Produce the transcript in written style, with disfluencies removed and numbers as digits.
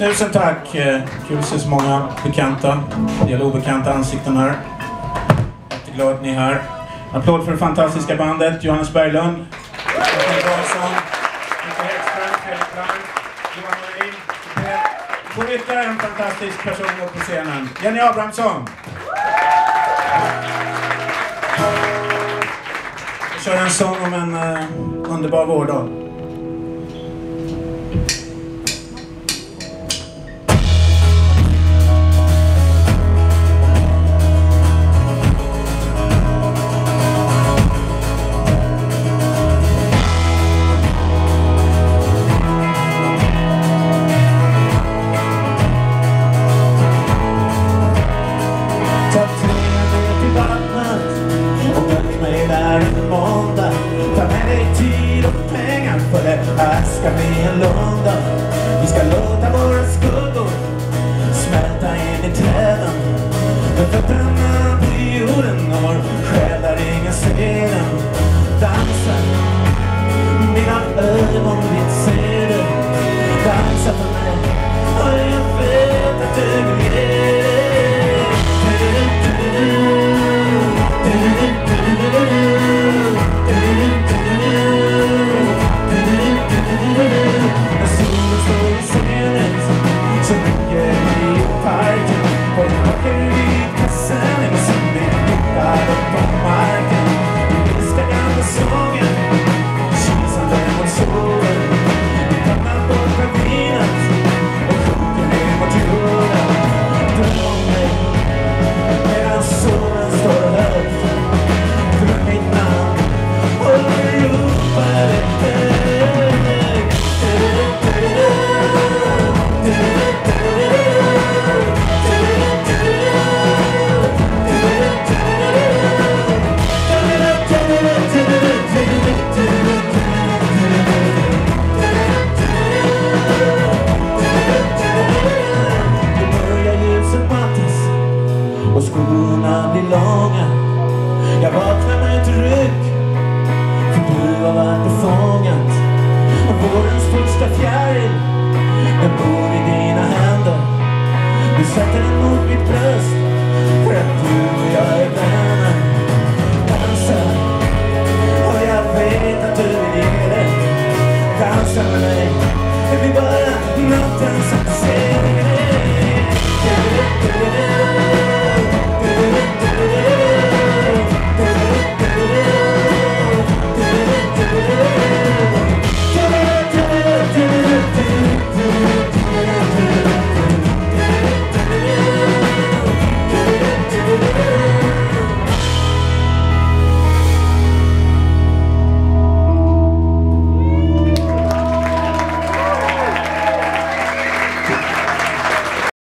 Tusen tack. Kul att se så många bekanta, eller obekanta ansikten här. Jätteglad att ni är här. En applåd för det fantastiska bandet. Johannes Berglund, Stefan Karlsson, Mikael Ekström, Fredrik Lang, Johan Norin. Vi får ytterligare en fantastisk person upp på scenen. Jenny Abrahamsson. Vi kör en sång om en underbar vårdag. Här ska bli en lunda. Vi ska låta våra skuggor smälta in i träden. Men fötterna på jorden och vår själ där ingen ser den. Dansa, mina ögon vill se det. Dansa för mig, och jag vet att du vill ge. Och skorna blir långa. Jag vaknar med ett ryck, för du har varit befångat. Och vårens första fjäril, den bor i dina händer. Du sätter den mot mitt bröst, för att du och jag är vänner.